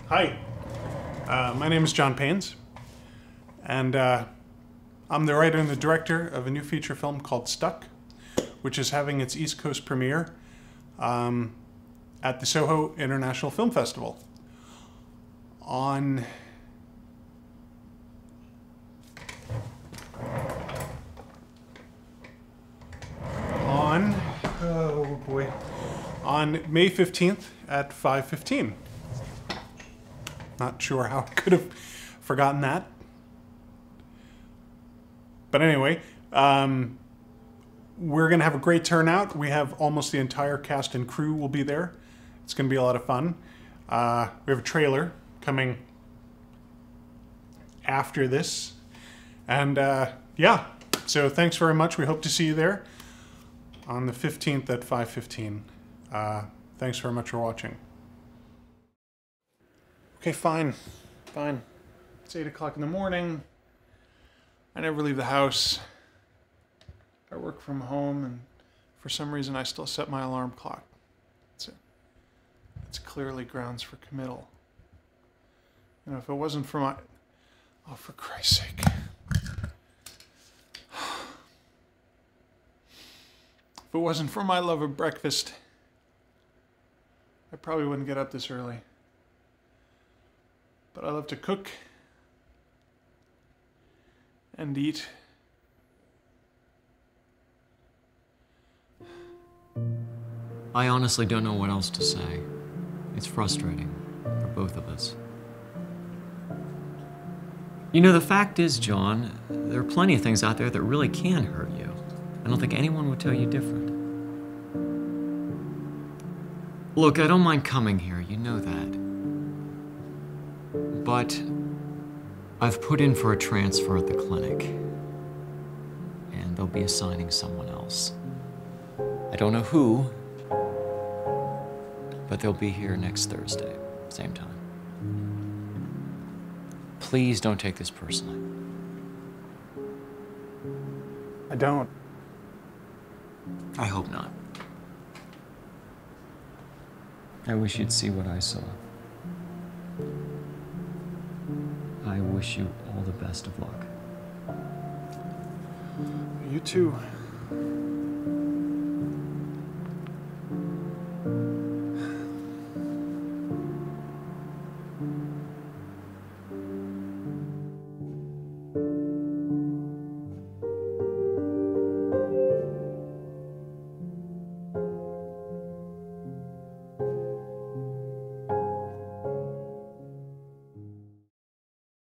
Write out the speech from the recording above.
Hi, my name is John Painz, and I'm the writer and the director of a new feature film called Stuck, which is having its East Coast premiere at the SOHO International Film Festival on May 15th at 5:15. Not sure how I could have forgotten that. But anyway, we're going to have a great turnout. We have almost the entire cast and crew will be there. It's going to be a lot of fun. We have a trailer coming after this. And yeah, so thanks very much. We hope to see you there on the 15th at 5:15. Thanks very much for watching. Okay, fine. It's 8 o'clock in the morning. I never leave the house. I work from home, and for some reason I still set my alarm clock. It's clearly grounds for committal. You know, if it wasn't for my... Oh, for Christ's sake. If it wasn't for my love of breakfast, I probably wouldn't get up this early. But I love to cook and eat. I honestly don't know what else to say. It's frustrating for both of us. You know, the fact is, John, there are plenty of things out there that really can hurt you. I don't think anyone would tell you different. Look, I don't mind coming here, you know that. But I've put in for a transfer at the clinic, and they'll be assigning someone else. I don't know who, but they'll be here next Thursday, same time. Please don't take this personally. I don't. I hope not. I wish you'd see what I saw. I wish you all the best of luck. You too.